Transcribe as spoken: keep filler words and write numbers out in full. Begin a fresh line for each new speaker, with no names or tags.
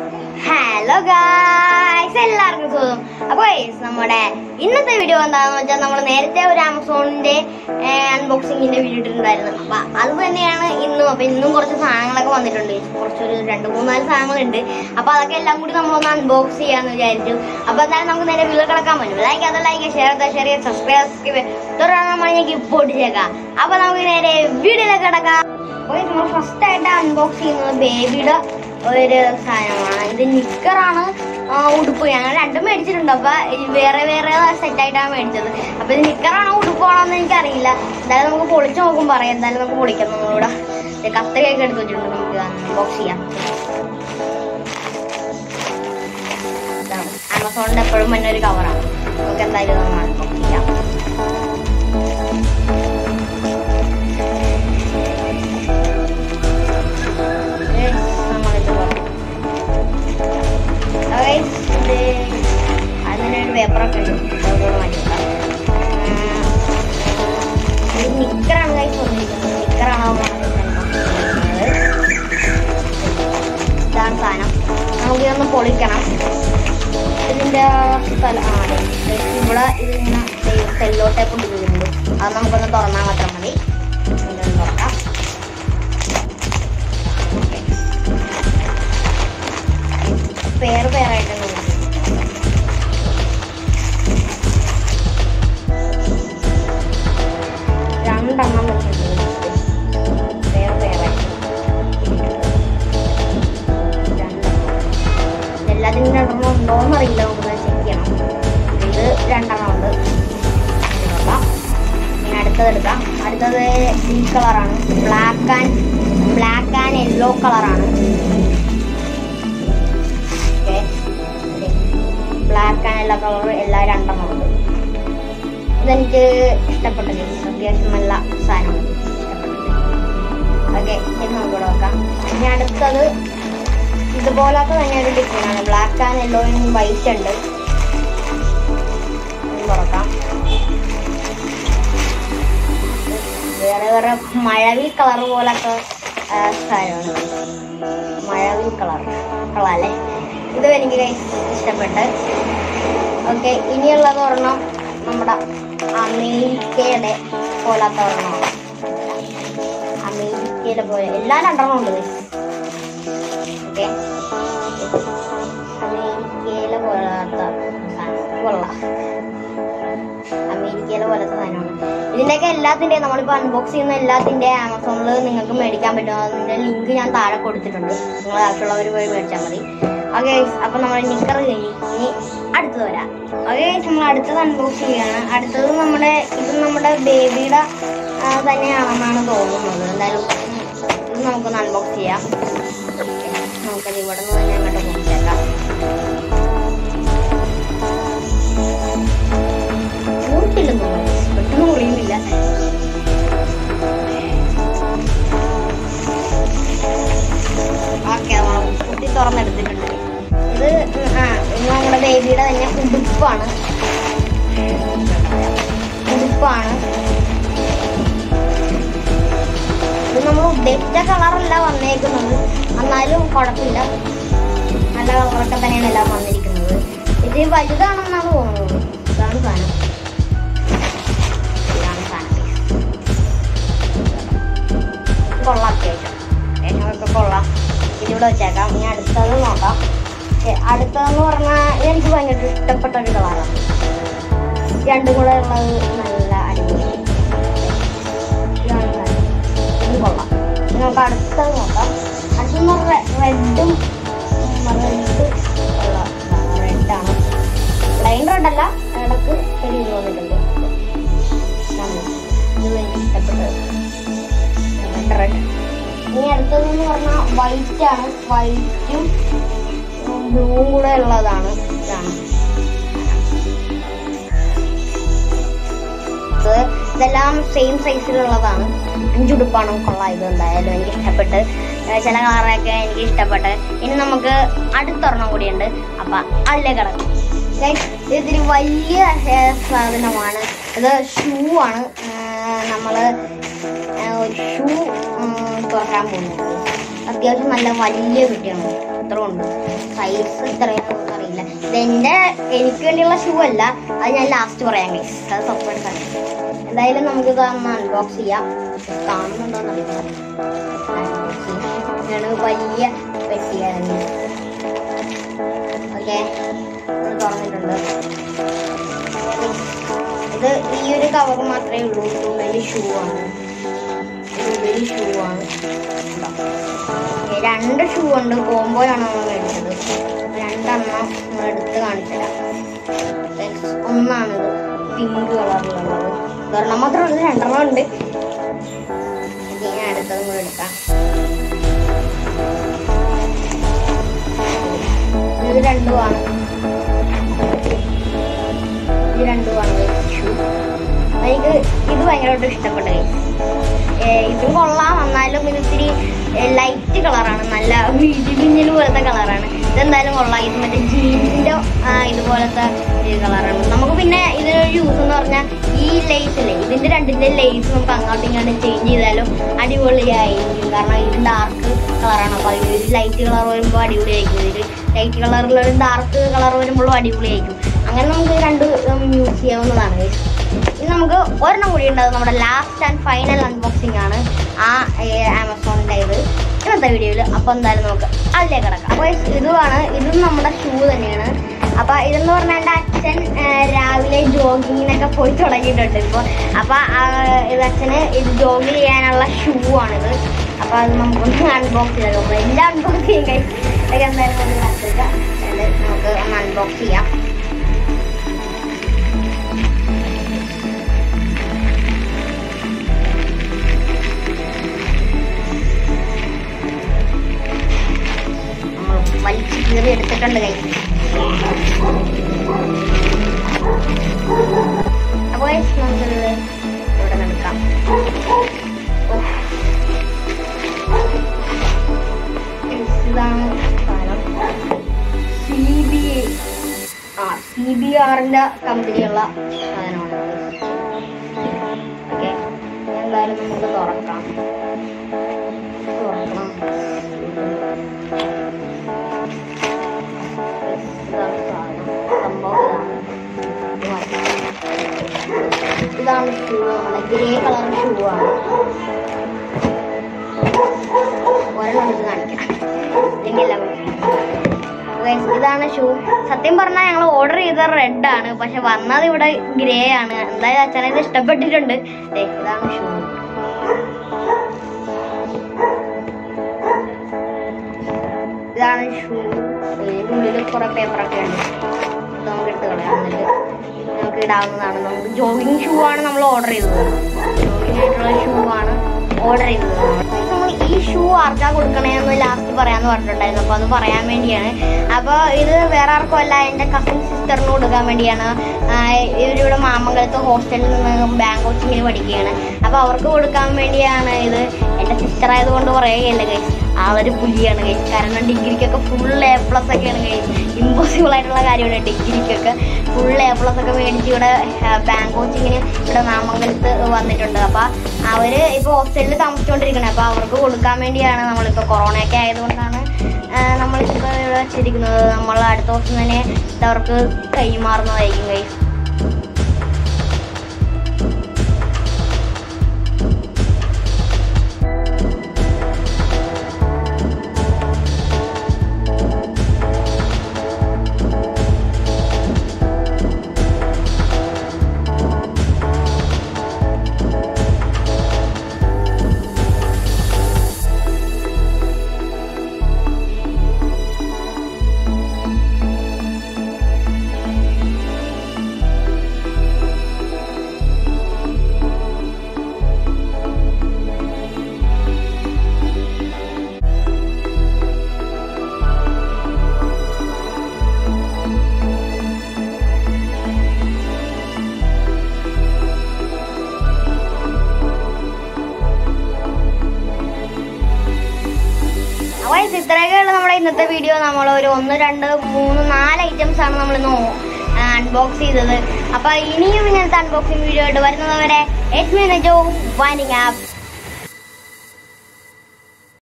Hello guys, എല്ലാവർക്കും സുഖം. അപ്പോൾ നമ്മുടെ ഇന്നത്തെ വീഡിയോ എന്താണെന്ന് വെച്ചാൽ നമ്മൾ നേരത്തെ ഒരു ആമസോണിന്റെ അൺബോക്സിങ്ങിന്റെ വീഡിയോ ഇട്ടിട്ടുണ്ടായിരുന്നു. അപ്പൊ അത് തന്നെയാണ് ഇന്നും. അപ്പൊ ഇന്നും കുറച്ച് സാധനങ്ങളൊക്കെ വന്നിട്ടുണ്ട്. കുറച്ചൊരു രണ്ട് മൂന്നാല് സാധനങ്ങളുണ്ട്. അപ്പൊ അതൊക്കെ എല്ലാം കൂടി നമ്മളൊന്ന് അൺബോക്സ് ചെയ്യാന്ന് വിചാരിച്ചു. അപ്പൊ എന്തായാലും നമുക്ക് നേരെ വീഡിയോ കിടക്കാൻ പറ്റും. ലൈക്ക് അത് ലൈക്ക് ഷെയർ ഷെയർ ചെയ്യുക സബ്സ്ക്രൈബ് സബ്സ്ക്രൈബ് തുടർന്ന് നമ്മൾ ഞാൻ ഗിഫ്റ്റ് ചെയ്തേക്കാം. അപ്പൊ നമുക്ക് നേരെ വീഡിയോയിലേക്ക് കിടക്കാം. അപ്പോൾ നമ്മൾ ഫസ്റ്റ് ആയിട്ട് അൺബോക്സ് ചെയ്യുന്നത് ബേബിയുടെ ഒരു സാധനമാണ്. ഇത് നിക്കറാണ്, ഉടുപ്പ്. ഞങ്ങൾ രണ്ടും മേടിച്ചിട്ടുണ്ട്. അപ്പൊ വേറെ വേറെ സെറ്റ് ആയിട്ടാണ് മേടിച്ചത്. അപ്പൊ ഇത് നിക്കറാണോ ഉടുപ്പാണോ എന്ന് എനിക്കറിയില്ല. എന്തായാലും നമുക്ക് പൊളിച്ചു നോക്കും പറയാം. എന്തായാലും നമുക്ക് പൊളിക്കാം. നമ്മളിവിടെ കത്രികയൊക്കെ എടുത്ത് വെച്ചിട്ടുണ്ട്. നമുക്ക് അൺബോക്സ് ചെയ്യാം. ആമസോണിന്റെ എപ്പോഴും തന്നെ ഒരു കവറാണ്. നമുക്ക് എന്തായാലും നമ്മൾ അൺബോക്സ് ചെയ്യാം. അതിനൊരു പേപ്പറൊക്കെ ഉണ്ട്. മാറ്റിക്കാം. നിക്കറാണ് കൈ വന്നിരിക്കുന്നത്. നിക്കറാണോ ഇതാണ് സാധനം. നമുക്ക് ഇതൊന്ന് പൊളിക്കണം. ഇതിന്റെ സ്ഥലം ആണ് ഇവിടെ. ഇതിങ്ങനെ സെല്ലോ ടൈപ്പ് ഇട്ടിട്ടുണ്ട്. അത് നമുക്കൊന്ന് തുറന്നാൽ മാത്രം മതി. ഇതൊന്ന് തുറക്കാം. പേര് പേരായിട്ട് രണ്ടെണ്ണം വെച്ചിട്ടുണ്ട്. പേര് പേരായിട്ട് എല്ലാത്തിനും രണ്ടെണ്ണം ഉണ്ടോന്ന് അറിയില്ല. നമുക്ക് ചെക്ക് ചെയ്യണം. ഇത് രണ്ടെണ്ണം ഉണ്ട്. ഇനി അടുത്തത് എടുക്കാം. അടുത്തത് ഈ കളറാണ്. Black and black and yellow കളറാണ്. ബ്ലാക്ക് ആൻഡ് എല്ലാ കളറും എല്ലാ രണ്ടെണ്ണം ഉണ്ട്. ഇതെനിക്ക് ഇഷ്ടപ്പെട്ടത്. അത്യാവശ്യം നല്ല സാധനമാണ്. ഓക്കെ, ഇത് നമുക്ക് ഇവിടെ വെക്കാം. ഇനി അടുത്തത് ഇതുപോലത്തെ തന്നെ ഒരു ഡിസൈനാണ്. ബ്ലാക്ക് ആൻഡ് യെല്ലോയും വൈറ്റ് ഉണ്ട്. തുറക്കാം. വേറെ വേറെ മഴവിൽ കളർ പോലൊക്കെ സാധനമാണ്. മഴവിൽ കളർ കളറല്ലേ. ഇതും എനിക്ക് ഇഷ്ടപ്പെട്ട്. ഓക്കെ, ഇനിയുള്ളത് ഒരെണ്ണം നമ്മുടെ അമേരിക്കയുടെ പോലത്തെ ഒരെണ്ണമാണ്. അമേരിക്കയിലെ പോലെ എല്ലാ രണ്ടെണ്ണം ഉണ്ട്. ഓക്കെ, അമേരിക്കയിലെ പോലത്തെ കൊള്ളാം. അമേരിക്കയിലെ പോലത്തെ സാധനമാണ്. ഇതിൻ്റെയൊക്കെ എല്ലാത്തിൻ്റെയും നമ്മളിപ്പോൾ അൺബോക്സ് ചെയ്യുന്ന എല്ലാത്തിൻ്റെ ആമസോണിൽ നിങ്ങൾക്ക് മേടിക്കാൻ പറ്റും. അതിൻ്റെ ലിങ്ക് ഞാൻ താഴെ കൊടുത്തിട്ടുണ്ട്. നിങ്ങൾ ആവശ്യമുള്ളവർ പോയി മേടിച്ചാൽ മതി. ഓക്കെ, അപ്പൊ നമ്മൾ നിക്കർ കഴിഞ്ഞ് ഇനി അടുത്തത് വരാം. ഓക്കെ, നമ്മൾ അടുത്തത് അൺബോക്സ് ചെയ്യാണ്. അടുത്തത് നമ്മുടെ ഇത് നമ്മുടെ ബേബിയുടെ തന്നെയാണെന്നാണ് തോന്നുന്നത്. എന്തായാലും ഇത് നമുക്കൊന്ന് അൺബോക്സ് ചെയ്യാം. നമുക്കത് ഇവിടെ നിന്ന് തന്നെ അങ്ങോട്ട് പൊളിച്ചേക്കാം. കൂട്ടില്ലെന്ന് തോന്നുന്നു. പെട്ടെന്ന് പൊളിയുന്നില്ല. ഓക്കെ, നമ്മൾ കുട്ടി തുറന്നെടുത്തിട്ടുണ്ട്. ഇത് ആ ഇത് നമ്മുടെ ബേബിയുടെ തന്നെ ഉടുപ്പാണ്. ഉടുപ്പാണ് ഇത് നമ്മൾ ഉദ്ദേശിച്ച കളറല്ല വന്നേക്കുന്നത്. എന്നാലും കുഴപ്പമില്ല. നല്ല കളറൊക്കെ തന്നെയാണ് എല്ലാം വന്നിരിക്കുന്നത്. ഇത് വലുതാണെന്നാണ് തോന്നുന്നത്. ഇതാണ് സാധനം. ഇതാണ് സാധനം. കൊള്ളാം. അത്യാവശ്യം അത്യാവശ്യമൊക്കെ കൊള്ളാം. ഇതിവിടെ വെച്ചേക്കാം. ഇനി അടുത്തത് നോക്കാം. അടുത്തതെന്ന് പറഞ്ഞാൽ എനിക്ക് ഭയങ്കര ഇഷ്ടപ്പെട്ട ഒരു കളറാണ്. രണ്ടും കൂടെ ഉള്ളത് നല്ല അടിപൊളി. ഇത് കൊള്ളാം. നമുക്ക് അടുത്തത് നോക്കാം. അടുത്തെന്ന് പറഞ്ഞാൽ റെഡും റെഡ് ഉള്ള റെഡാണ്. പ്ലെയിൻ റെഡല്ല, ഇടക്ക് ഒരു ഇത് വന്നിട്ടുണ്ട്. ഇത് എനിക്ക് ഇഷ്ടപ്പെട്ടത് റെഡ്. ഇനി അടുത്തതെന്ന് പറഞ്ഞാൽ വൈറ്റ് ആണ്. വൈറ്റും ബ്ലൂവും കൂടെ ഉള്ളതാണ്. ഇതാണ് ഇതെല്ലാം സെയിം സൈസിലുള്ളതാണ്. അഞ്ചുടുപ്പാണ്. കൊള്ളാം. ഇത് എന്തായാലും എനിക്ക് ഇഷ്ടപ്പെട്ട്. ചില കളറൊക്കെ എനിക്ക് ഇഷ്ടപ്പെട്ട്. ഇനി നമുക്ക് അടുത്തൊരെണ്ണം കൂടിയുണ്ട്. അപ്പൊ അതിലേക്ക് കിടക്കും. ഇതിന് വലിയ സാധനമാണ്. ഇത് ഷൂ ആണ്. നമ്മള് ഷൂ തുറക്കാൻ പോകുന്നത്. അത്യാവശ്യം നല്ല വലിയ കുട്ടിയാണ്. മാത്രം ഉണ്ട്. സൈസ് ഇത്രയാണെന്ന് അറിയില്ല. ഇതെന്റെ എനിക്ക് വേണ്ടിയുള്ള ഷൂ അല്ല, അത് ഞാൻ ലാസ്റ്റ് പറയാം ഗൈസ്. അത് സെപ്പറേറ്റ് ആണ്. എന്തായാലും നമുക്ക് ഇതൊന്ന് അൺബോക്സ് ചെയ്യാം. കാണുന്നുണ്ടോന്ന് അറിയില്ല. വലിയ പെട്ടിയാണ്. ഓക്കെ, തുറന്നിട്ടുണ്ട്. ഇത് ഈ ഒരു കവർ മാത്രമേ ഉള്ളൂ. വലിയ ഷൂ ആണ്. വലിയ ഷൂ ആണ്. രണ്ട് ഷൂ ഉണ്ട്. കോംബോയാണ് നമ്മൾ മേടിച്ചത്. രണ്ടെണ്ണം നമ്മൾ എടുത്ത് കാണിച്ചുതരാം. ഒന്നാണിത് പിങ്ക് കളറിലുള്ളത്. ഒരെണ്ണം മാത്രമല്ല, രണ്ടെണ്ണം ഉണ്ട്. ഞാൻ അടുത്തതും കൂടെ എടുക്കാം. ഇത് രണ്ടുമാണ്. ഇത് രണ്ടുമാണ് ഷൂ. എനിക്ക് ഇത് ഭയങ്കരമായിട്ട് ഇഷ്ടപ്പെട്ടു. ഇതും കൊള്ളാം. എന്നാലും ഇത് ഇത്തിരി ലൈറ്റ് കളറാണ്. നല്ല മിഴിമിന്നൽ പോലത്തെ കളറാണ്. ഇതെന്തായാലും കൊള്ളാം. ഇത് മറ്റേ ജീൻസിന്റെ ഇതുപോലത്തെ കളറാണ്. നമുക്ക് പിന്നെ ഇതിനൊരു യൂസ് എന്ന് പറഞ്ഞാൽ ഈ ലേസില്ലേ, ഇതിന്റെ രണ്ടിന്റെ ലേസ് നമുക്ക് അങ്ങോട്ടും ഇങ്ങോട്ടും ചേഞ്ച് ചെയ്താലും അടിപൊളിയായിരിക്കും. കാരണം ഇത് ഡാർക്ക് കളറാണ്. അപ്പൊ ഇത് ലൈറ്റ് കളർ വരുമ്പോൾ അടിപൊളിയായിരിക്കും. ഇത് ലൈറ്റ് കളറിലൊരു ഡാർക്ക് കളർ വരുമ്പോഴും അടിപൊളിയായിരിക്കും. അങ്ങനെ നമുക്ക് രണ്ട് യൂസ് ചെയ്യാവുന്നതാണ്. ഇനി നമുക്ക് ഒരെണ്ണം കൂടി ഉണ്ടാകും. നമ്മുടെ ലാസ്റ്റ് ആൻഡ് ഫൈനൽ അൺബോക്സിംഗ് ആണ് ആ ആമസോണിൻ്റെ ഇത് ഇന്നത്തെ വീഡിയോയിൽ. അപ്പോൾ എന്തായാലും നമുക്ക് അതിലേക്ക് കിടക്കാം. അപ്പോൾ ഇതുമാണ്. ഇതും നമ്മുടെ ഷൂ തന്നെയാണ്. അപ്പോൾ ഇതെന്ന് പറഞ്ഞാൽ എൻ്റെ അച്ഛൻ രാവിലെ ജോഗിങ്ങിനൊക്കെ പോയി തുടങ്ങിയിട്ടുണ്ട് ഇപ്പോൾ. അപ്പോൾ ഇത് അച്ഛന് ഇത് ജോഗിങ് ചെയ്യാനുള്ള ഷൂ ആണിത്. അപ്പോൾ അത് നമുക്കൊന്ന് അൺബോക്സ് ചെയ്തേക്കാം. എല്ലാം അൺബോക്സ് ചെയ്യാൻ കഴിയും. ഇതൊക്കെ എന്തായാലും ഒന്ന് കത്തിക്കാം. നമുക്ക് ഒന്ന് അൺബോക്സ് ചെയ്യാം. വലിച്ച് കീറി എടുത്തിട്ടുണ്ട് കൈ. അപ്പോൾ നമുക്കിത് ഇവിടെ നടക്കാം. ഇതാണ് സാധനം. സി ബി ആ സി ബി ആറിന്റെ കമ്പനിയുള്ള സാധനമാണ്. ഓക്കെ, എന്തായാലും നമുക്ക് തുറക്കാം. തുറക്കണം. ഇതാണ് ഷൂ. നമ്മുടെ ഗ്രേ കളർ ഷൂ ആണ്. ഒരെണ്ണം എടുത്ത് കാണിക്കാം. ഇതാണ് ഷൂ. സത്യം പറഞ്ഞാൽ ഞങ്ങൾ ഓർഡർ ചെയ്ത റെഡ് ആണ്, പക്ഷെ വന്നത് ഇവിടെ ഗ്രേ ആണ്. എന്തായാലും അച്ഛനെ ഇത് ഇഷ്ടപ്പെട്ടിട്ടുണ്ട്. ഇതാണ് ഷൂ. ഇതാണ് ഷൂ. ഇതിനുള്ളിൽ കുറെ പേപ്പറൊക്കെ ഉണ്ട്. നമുക്ക് എടുത്ത് കളയാം. എന്നിട്ട് നമുക്ക് ഇടാവുന്നതാണ്. നമുക്ക് ജോഗിങ് ഷൂ ആണ് നമ്മൾ ഓർഡർ ചെയ്തത്. ജോഗിങ് ആയിട്ടുള്ള ഷൂ ആണ് ഓർഡർ ചെയ്തത്. നമ്മൾ ഈ ഷൂ ആർക്കാ കൊടുക്കണേന്ന് ലാസ്റ്റ് പറയാമെന്ന് പറഞ്ഞിട്ടുണ്ടായിരുന്നു. അപ്പോൾ അത് പറയാൻ വേണ്ടിയാണ്. അപ്പോൾ ഇത് വേറെ ആർക്കും അല്ല, എൻ്റെ കസിൻ സിസ്റ്ററിന് കൊടുക്കാൻ വേണ്ടിയാണ്. ഇവരിവിടെ മാമംഗലത്ത് ഹോസ്റ്റലിൽ നിന്ന് ബാങ്ക് കോച്ചിങ്ങിന് പഠിക്കുകയാണ്. അപ്പോൾ അവർക്ക് കൊടുക്കാൻ വേണ്ടിയാണ് ഇത്. എൻ്റെ സിസ്റ്റർ ആയതുകൊണ്ട് പറയുകയല്ല ഗൈസ്, ആളൊരു പുലിയാണ് ഗൈസ്. കാരണം ഡിഗ്രിക്കൊക്കെ ഫുൾ എ പ്ലസ് ഒക്കെയാണ് ഗൈസ്. ഇമ്പോസിബിൾ ആയിട്ടുള്ള കാര്യമാണ്. ഡിഗ്രിക്കൊക്കെ ഫുൾ എ പ്ലസ് ഒക്കെ മേടിച്ച് ഇവിടെ ബാങ്ക് കോച്ചിങ്ങിന് ഇവിടെ മാമംഗലത്ത് വന്നിട്ടുണ്ട്. അപ്പോൾ അവർ ഇപ്പോൾ ഹോസ്റ്റലിൽ താമസിച്ചുകൊണ്ടിരിക്കുന്നത്. അപ്പോൾ അവർക്ക് കൊടുക്കാൻ വേണ്ടിയാണ്. നമ്മളിപ്പോൾ കൊറോണയൊക്കെ ആയതുകൊണ്ടാണ് നമ്മളിപ്പോൾ ഇവിടെ വെച്ചിരിക്കുന്നത്. നമ്മൾ അടുത്ത ദിവസം തന്നെ അവർക്ക് കൈമാറുന്നതായിരിക്കും ഗൈസ്. ഇത്രയൊക്കെയുള്ള നമ്മുടെ ഇന്നത്തെ വീഡിയോ. നമ്മൾ ഒരു ഒന്ന് രണ്ട് മൂന്ന് നാല് ഐറ്റംസ് ആണ് നമ്മൾ ഇന്ന് അൺബോക്സ് ചെയ്തത്. അപ്പൊ ഇനിയും ഇങ്ങനത്തെ അൺബോക്സിംഗ് വീഡിയോ ആയിട്ട് വരുന്നവരെ എറ്റ് മിനിറ്റ് വൈൻഡിങ് ആപ്പ്.